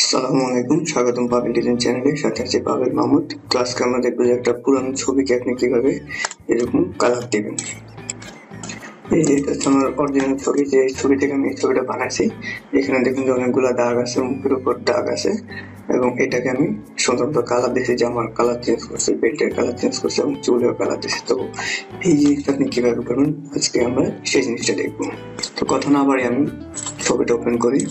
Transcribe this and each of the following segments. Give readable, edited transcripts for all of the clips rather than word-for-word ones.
আসসালামু আলাইকুম, স্বাগতম পাবেল ডিজাইন চ্যানেলে। সাথে আছে পাবেল মাহমুদ। তো আজকে আমরা দেখবো যে একটা পুরানো ছবিকে আপনি কিভাবে এরকম কালার দিবেন। এই যে এটা হচ্ছে আমার অরিজিনাল ছবি, যে ছবি থেকে আমি এই ছবিটা বানাইছি। এখানে দেখুন যে অনেকগুলো দাগ আছে, মুখের উপর দাগ আছে, এবং এটাকে আমি স্বতন্ত্র কালার দিয়েছি, যে আমার কালার চেঞ্জ করছে, বেল্টের কালার চেঞ্জ করছে এবং চুলের কালার দিয়েছি। তো এই জিনিসটা আপনি কিভাবে করবেন আজকে আমরা সেই জিনিসটা দেখবো। তো কথা না বাড়ি আমি ছবিটা ওপেন করি।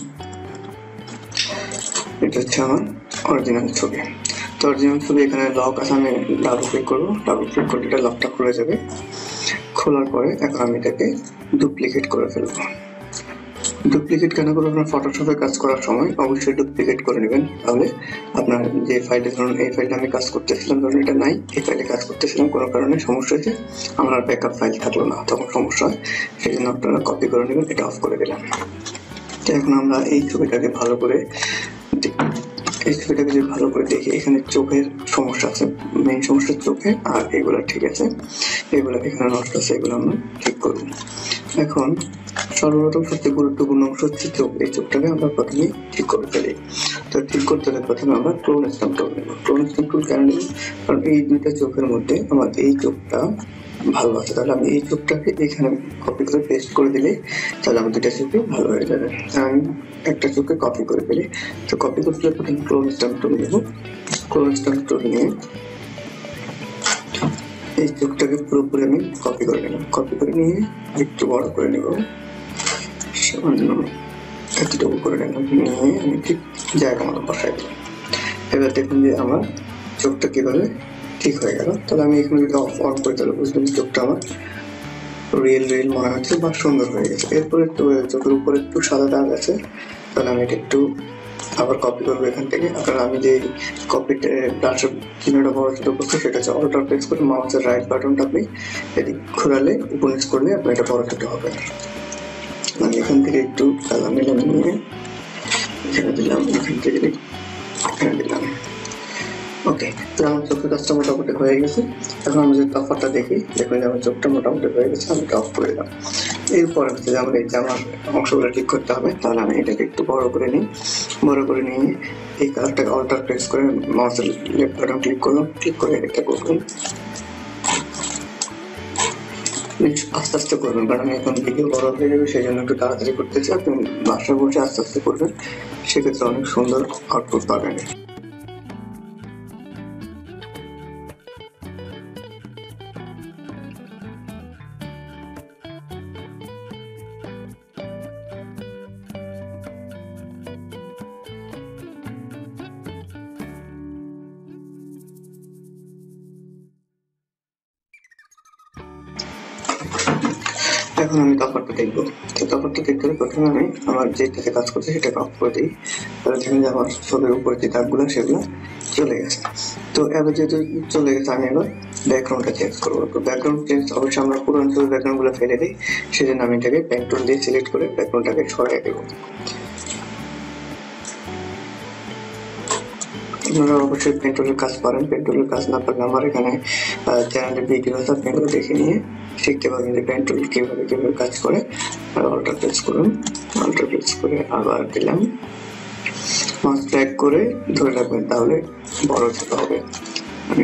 এটা হচ্ছে আমার অরিজিনাল ছবি। তো অরিজিনাল ছবি এখানে লক আছে, আমি ডাবল ক্লিক করবো। ডাবল ক্লিক করলে এটা লকটা খুলে যাবে। খোলার পরে এখন আমি এটাকে ডুপ্লিকেট করে ফেলবো। ডুপ্লিকেট কেন করবো? আপনার ফটোশপে কাজ করার সময় অবশ্যই ডুপ্লিকেট করে নেবেন, তাহলে আপনার যে ফাইলটা, ধরুন এই ফাইলটা আমি কাজ করতেছিলাম, ধরুন এটা নাই, এই ফাইলে কাজ করতেছিলাম, কোনো কারণে সমস্যা হয়েছে, আমার আর ব্যাকআপ ফাইল থাকলো না, তখন সমস্যা হয়। সেই জন্য আপনারা কপি করে নেবেন। এটা অফ করে দিলাম। তো এখন আমরা এই ছবিটাকে ভালো করে দেখি। এখানে চোখের সমস্যা আছে, মেইন সমস্যা চোখে, আর এগুলো ঠিক আছে, এগুলো এখানে নষ্ট আছে, এগুলো আমরা ঠিক করবো। এখন সর্বপ্রথম সবচেয়ে গুরুত্বপূর্ণ অংশ হচ্ছে চোখ। এই চোখটাকে আমরা প্রথমে ঠিক করে ফেলি। তো ঠিক করতে হলে প্রথমে আমরা ক্লোন স্ট্যাম্প টুল নেব। ক্লোন স্ট্যাম্প টুল কেন নেব? কারণ এই দুইটা চোখের মধ্যে আমার এই চোখটা ভালো আছে, তাহলে আমি এই চোখটাকে এখানে কপি করে পেস্ট করে দিলে তাহলে আমার দুইটা চোখে ভালো হয়ে যাবে। আমি একটা চোখে কপি করে ফেলি। তো কপি করতে হলে প্রথমে ক্লোন স্ট্যাম্প টুল নেব। ক্লোন স্ট্যাম্প টুল নিয়ে এই চোখটাকে পুরোপুরি আমি কপি করে নিলাম। কপি করে নিয়ে একটু বড় করে নেব, সামান্য এতটুকু করে নিলাম, নিয়ে আমি ঠিক জায়গা মতো বসাই দিলাম। এবার দেখুন যে আমার চোখটা কিভাবে ঠিক হয়ে গেল। তাহলে আমি এখানে যদি অন করে তাহলে বুঝবেন চোখটা আমার রিয়েল মনে হচ্ছে বা সুন্দর হয়ে গেছে। এরপরে একটু চোখের উপরে একটু সাদা দাগ আছে, তাহলে আমি এটা একটু আবার কপি করবো এখান থেকে। আপনার আমি যে কপিটা ব্রাশের চিহ্নটা বড় ছোট করছি, সেটা হচ্ছে অল্টার প্রেস করে মাউসের রাইট বাটনটা আপনি এদিক ঘোরালে, উপর নিচ করলে আপনার এটা বড় ছোট হবে। আমি এখান থেকে একটু কালার নিলাম, নিয়ে এখানে দিলাম, এখান থেকে এখানে দিলাম। ওকে, তো আমার চোখের কাজটা মোটামুটি হয়ে গেছে। এখন আমি যদি তফাৎটা দেখি, দেখুন যে আমার চোখটা মোটামুটি হয়ে গেছে। আমি এটা অফ করে দিলাম। এরপর হচ্ছে যে আমার এই জামার অংশগুলো ঠিক করতে হবে। তাহলে আমি এটাকে একটু বড় করে নিই। বড় করে নিয়ে এই কালারটাকে অল্টার প্রেস করে মাউসের লেফট বাটন ক্লিক করলাম। ক্লিক করে এটা করবেন, আস্তে আস্তে করবেন, কারণ এখন ভিডিও বড় হয়ে যাবে, সেই জন্য একটু তাড়াতাড়ি করতেছি। আপনি বাসায় বসে আস্তে আস্তে করবেন, সেক্ষেত্রে অনেক সুন্দর আউটপুট পাবেন। এখন আমি তফাৎটা দেখবো। তো তফাৎটা দেখতে হলে প্রথমে আমি আমার যেটাতে কাজ করছি সেটাকে অফ করে দিই। তাহলে দেখুন যে আমার ছবির উপরে যে দাগগুলো সেগুলো চলে গেছে। তো এবার যেহেতু চলে গেছে, আমি এবার ব্যাকগ্রাউন্ডটা চেঞ্জ করবো। তো ব্যাকগ্রাউন্ড চেঞ্জ অবশ্যই আমরা পুরোনো ছবির ব্যাকগ্রাউন্ডগুলো ফেলে দিই, সেজন্য আমি এটাকে পেন টুল দিয়ে সিলেক্ট করে ব্যাকগ্রাউন্ডটাকে সরিয়ে দেবো। আপনারা অবশ্যই পেন টুলের কাজ পারেন। পেন টুলের কাজ না পারলে আমার এখানে চ্যানেলে ভিডিও আছে, আপনি এগুলো দেখে নিয়ে শিখতে পারবেন যে পেন টুল কিভাবে কাজ করে। আর অল্টার প্রেস করুন, অল্টার প্রেস করে আবার দিলাম, মাউস ব্যাক করে ধরে রাখবেন, তাহলে বড় ছোট হবে। আমি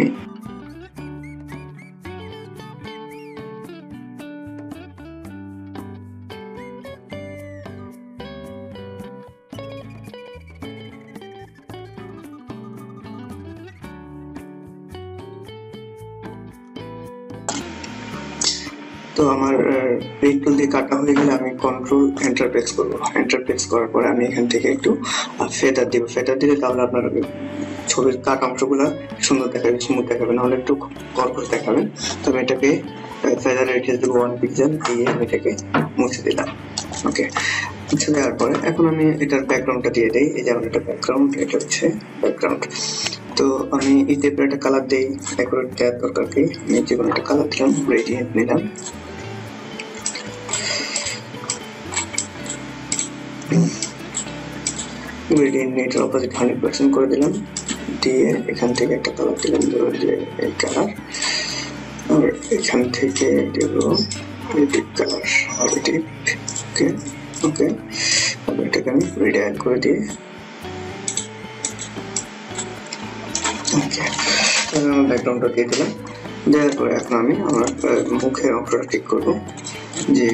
তো আমার পেন টুল দিয়ে কাটা হয়ে গেলে আমি কন্ট্রোল এন্টার প্রেস করবো। এন্টার প্রেস করার পরে আমি এখান থেকে একটু ফেদার দিব। ফেদার দিলে তাহলে আপনার ছবির কাট অংশগুলো সুন্দর দেখাবে, স্মুথ দেখাবে, নাহলে একটু কর্কশ দেখাবে। তো আমি এটাকে ফেদার রেখে দেবো 1 পিক্সেল দিয়ে আমি এটাকে মুছে দিলাম। ওকে, মুছে দেওয়ার পরে এখন আমি এটার ব্যাকগ্রাউন্ডটা দিয়ে দিই। এই যে আমার এটা ব্যাকগ্রাউন্ড, এটা হচ্ছে ব্যাকগ্রাউন্ড। তো আমি এই টাইপের একটা কালার দিই, অ্যাকুরেট দেওয়ার দরকার কি, আমি যে কোনো একটা কালার দিলাম, গ্রেডিয়েন্ট নিলাম। গ্রেডিয়েন্ট নেটের অপোজিট 100% করে দিলাম, দিয়ে এখান থেকে একটা কালার দিলাম, ধরুন যে এই কালার, আর এখান থেকে দেব এই কালার অলিভ। ওকে, ওকে, এটাকে আমি রিডায়াল করে দিয়ে ওকে, আমার ব্যাকগ্রাউন্ডটা দিয়ে দিলাম। দেওয়ার পরে এখন আমি আমার মুখের অংশটা ঠিক করবো। যে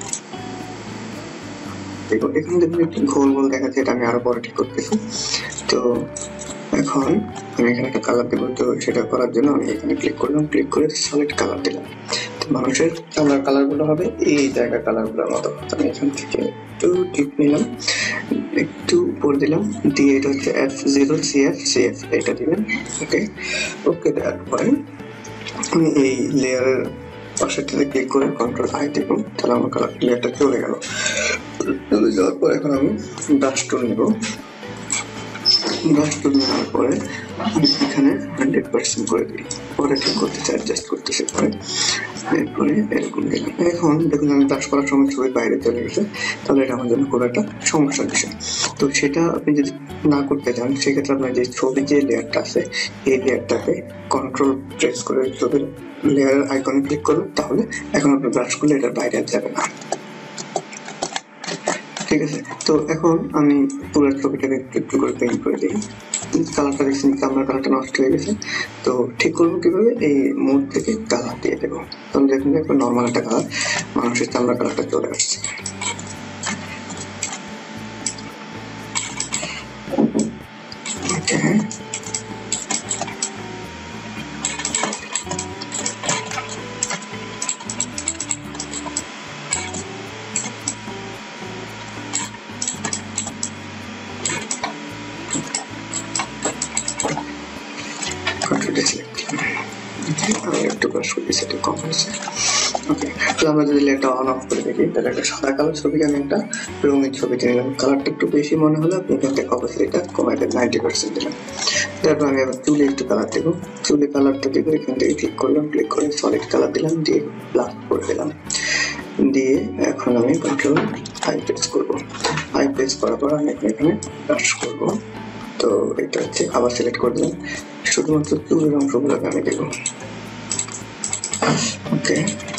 এখানে দেখুন একটু গোল গোল দেখাচ্ছে, এটা আমি আরো পরে ঠিক করতেছি। তো এখন আমি এখানে একটা কালার দেবো, তো সেটা করার জন্য আমি এখানে ক্লিক করলাম, ক্লিক করে সলিড কালার দিলাম। তো মানুষের কালার গুলো হবে এই জায়গার কালার গুলোর মতো। আমি এখান থেকে একটু টিপ নিলাম, একটু উপর দিলাম, দিয়ে এটা হচ্ছে F0CF এটা দিবেন। ওকে, ওকে দেওয়ার পরে আমি এই লেয়ারের পাশেরটাতে ক্লিক করে Ctrl+I দেব, তাহলে আমার কালার লেয়ারটা চলে গেল। চলে যাওয়ার পর এখন আমি ব্রাশ টুল নেব। ব্রাশ টুল নেওয়ার পরে আমি এখানে 100% করে দিই, পরে ঠিক করতেছি, অ্যাডজাস্ট করতেছি পরে। এরপরে এরকম দিলাম। এখন দেখুন আমি ব্রাশ করার সময় ছবি বাইরে চলে গেছে, তাহলে এটা আমার জন্য খুব একটা সমস্যার বিষয়। তো সেটা আপনি যদি না করতে চান, সেক্ষেত্রে আপনার যে ছবির যে লেয়ারটা আছে এই লেয়ারটাকে কন্ট্রোল প্রেস করে ছবির লেয়ারের আইকনে ক্লিক করুন, তাহলে এখন আপনি ব্রাশ করলে এটার বাইরে যাবে না। ঠিক আছে, তো এখন আমি পুরো ছবিটাকে একটু করে পেইন্ট করে দিই। কালারটা দেখছেন, আমার কালারটা নষ্ট হয়ে গেছে। তো ঠিক করবো কিভাবে, এই মোড থেকে কালার দিয়ে দেবো। তখন দেখুন একটা নর্মাল একটা কালার, মানুষের চামড়া কালারটা চলে আসছে। একটু ব্রাশ করে সেটা কম হয়েছে। ওকে, তো আমরা যদি লেয়ারটা অন অফ করে দেখি, তাহলে একটা সাদা কালার ছবিকে আমি একটা রঙিন ছবিতে নিলাম। কালারটা একটু বেশি মনে হলে আপনি এখান থেকে অবশ্যইটা কমাই দেন, 90% দিলাম। তারপর আমি আবার চুলে একটু কালার দেবো। চুলে কালারটা দেবো, এখান থেকে ক্লিক করলাম, ক্লিক করে সলিড কালার দিলাম, দিয়ে ব্লাক করে দিলাম। দিয়ে এখন আমি Ctrl+I প্রেস করবো। I প্রেস করার পর আমি এখানে ব্রাশ করবো। তো এটা হচ্ছে আবার সিলেক্ট করে দিলাম, শুধুমাত্র চুলের অংশগুলোকে আমি দেবো। ওকে,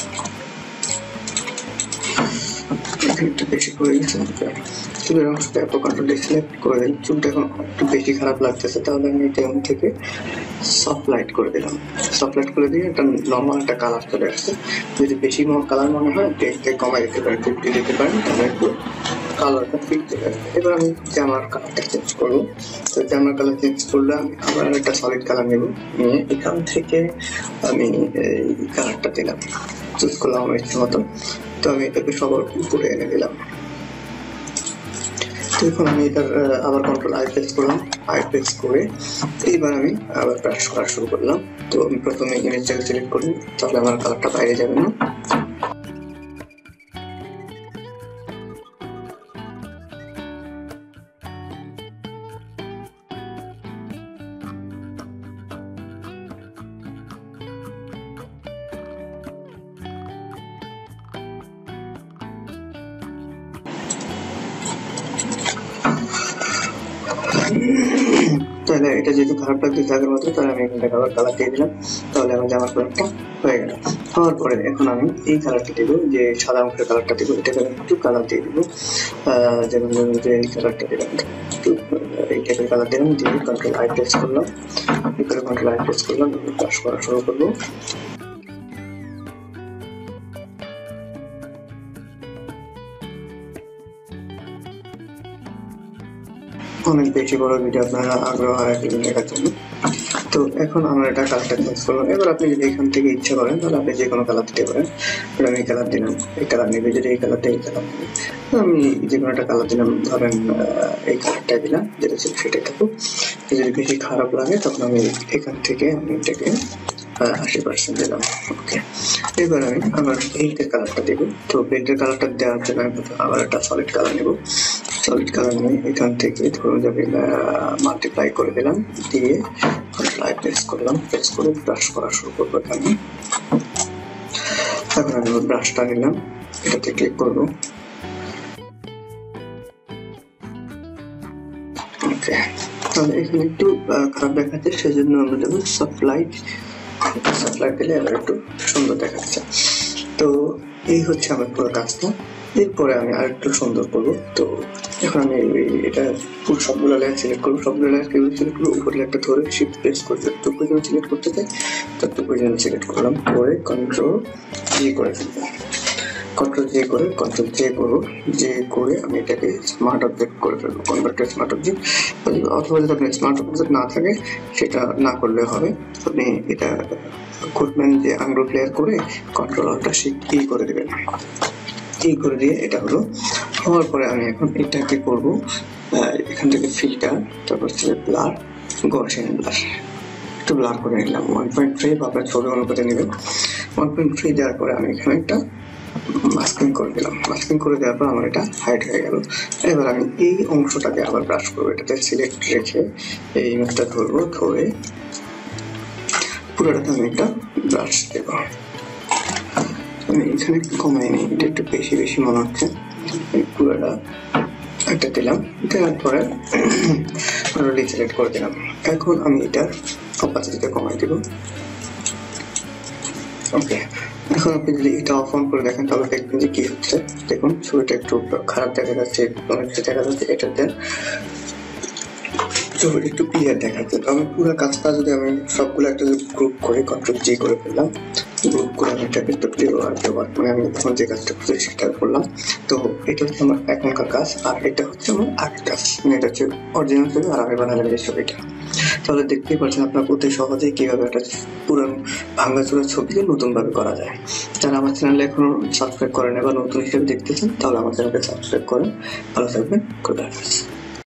একটু বেশি করে গেছে, চুলের অংশটা Ctrl সিলেক্ট করে দিলাম। চুলটা এখন একটু বেশি খারাপ লাগতেছে, তাহলে আমি এটা থেকে সফট লাইট করে দিলাম। সফট লাইট করে দিয়ে একটা নর্মাল একটা কালার চলে আসছে। যদি বেশি কালার মনে হয় এটা কমাই দিতে পারেন, 50 দিতে পারেন, তাহলে একটু কালারটা ফিট চলে আসবে। এবার আমি জামার কালারটা চেঞ্জ করবো। তো জামার কালার চেঞ্জ করলে আমি আবার একটা সলিড কালার নেব, নিয়ে এখান থেকে আমি এই কালারটা দিলাম, চুজ করলাম আমার ইচ্ছে মতো। তো আমি এটাকে সবার উপরে এনে দিলাম। এখন আমি এটার আবার Ctrl+I প্রেস করলাম, I প্রেস করে এইবার আমি আবার ব্রাশ করা শুরু করলাম। তো আমি প্রথমে ইমেজটাকে সিলেক্ট করি, তাহলে আমার কালারটা বাইরে যাবে না। তাহলে এটা যেহেতু খারাপ লাগতেছে আগের মতো, তাহলে আমি এখানটা আবার কালার দিয়ে দিলাম, তাহলে আমার জামার কালারটা হয়ে গেল। হওয়ার পরে এখন আমি এই কালারটা দেবো, যে সাদা অংশের কালারটা দেবো, এটাকে আমি একটু কালার দিয়ে দেবো। যেমন যে এই কালারটা দিলাম, একটু এই টাইপের কালার দিলাম, দিয়ে Ctrl+I প্রেস করলাম, Ctrl+I প্রেস করলাম, ব্রাশ করা শুরু করবো। অনেক বেশি বড় ভিডিও আপনারা আগ্রহ হারাবেন দেখার জন্য। তো এখন আমরা এটা কালারটা চেঞ্জ করলাম। এবার আপনি যদি এখান থেকে ইচ্ছা করেন, তাহলে আপনি যে কোনো কালার দিতে পারেন। আমি এই কালার দিলাম, এই কালার নেবে, যদি এই কালারটা এই কালার নেবে, আমি যে কোনো একটা কালার দিলাম, ধরেন এই কালারটা দিলাম, যেটা ছিল সেটাই থাকুক। যদি বেশি খারাপ লাগে তখন আমি এখান থেকে আমি এটাকে 80% দিলাম। ওকে, এবার আমি আবার এইটার কালারটা দেবো। তো পেন্টের কালারটা দেওয়ার জন্য আমি আবার একটা সলিড কালার নেব। সলিড কালার নিয়ে এখান থেকে ধরুন যাবে মাল্টিপ্লাই করে দিলাম, দিয়ে Ctrl+I প্রেস করলাম, প্রেস করে ব্রাশ করা শুরু করবো এখানে। এখন আমি ব্রাশটা নিলাম, এটাতে ক্লিক করবো। ওকে, তাহলে এখানে একটু খারাপ দেখাচ্ছে, সেজন্য আমরা দেবো সফট লাইট। সফট লাইট দিলে আবার একটু সুন্দর দেখাচ্ছে। তো এই হচ্ছে আমার পুরো কাজটা। এরপরে আমি আরেকটু সুন্দর করবো। তো এখন আমি এটা পুরো সবগুলো লেয়ার সিলেক্ট করবো, সবগুলো লেয়ার সিলেক্ট করবো, উপরে একটা ধরে শিফট প্রেস করে যতটুকু পর্যন্ত সিলেক্ট করতে চাই ততটুকু পর্যন্ত সিলেক্ট করলাম, করে কন্ট্রোল জি করে ফেলবো। কন্ট্রোল জে করে আমি এটাকে স্মার্ট অবজেক্ট করে ফেলবো, কনভার্ট টু স্মার্ট অবজেক্ট। অথবা যদি আপনার স্মার্ট অবজেক্ট না থাকে সেটা না করলে হবে, আপনি এটা করবেন যে আনগ্রুপ লেয়ার করে কন্ট্রোল অল্টার শিফট ই করে দেবেন। ই করে দিয়ে এটা হলো, হওয়ার পরে আমি এখন এটাকে করবো এখান থেকে ফিল্টার, তারপর ব্লার, গসিয়ান ব্লার, একটু ব্লার করে নিলাম 1.5 বা আপনার ছবি অনুপাতে নেবেন। 1.3 দেওয়ার পরে আমি এখানে একটা মাস্কিং করে দিলাম, মাস্কিং করে দেওয়ার পর আমার এটা হাইড হয়ে গেল। এবার আমি এই অংশটাকে আবার ব্রাশ করবো, এটাতে সিলেক্ট রেখে এই ইমেজটা ধরবো, ধরে পুরোটাতে আমি একটা ব্রাশ দেবো। আমি এখানে একটু কমাই নিই, এটা একটু বেশি মনে হচ্ছে, পুরোটা একটা দিলাম, দেওয়ার পরে সিলেক্ট করে দিলাম। এখন আমি এটার অপাসিটিটা কমাই দেবো। ওকে, এখন আপনি যদি এটা অফ অন করে দেখেন তাহলে দেখবেন যে কি হচ্ছে। দেখুন ছবিটা একটু খারাপ দেখা যাচ্ছে, অনেক কিছু দেখা যাচ্ছে, এটাতে ছবিটা একটু ক্লিয়ার দেখা যাচ্ছে। আমি পুরো কাজটা যদি আমি সবগুলো একটা গ্রুপ করে কন্ট্রোল জি করে ফেললাম, গ্রুপ করে আমি এটাকে একটু মানে আমি এখন যে কাজটা করছি সেটা করলাম। তো এটা হচ্ছে আমার এখনকার কাজ, আর এটা হচ্ছে আমার আগের কাজ, মানে এটা হচ্ছে অরিজিনাল ছবি আর আমি বানালাম এই ছবিটা। তাহলে দেখতেই পাচ্ছেন আপনার অতি সহজেই কিভাবে একটা পুরানো ভাঙাচোরা ছবিকে নতুন ভাবে করা যায়। যারা আমার চ্যানেলে এখনো সাবস্ক্রাইব করেন বা নতুন হিসেবে দেখতেছেন তাহলে আমার চ্যানেলকে সাবস্ক্রাইব করেন। ভালো থাকবেন, খুদা হাফেজ।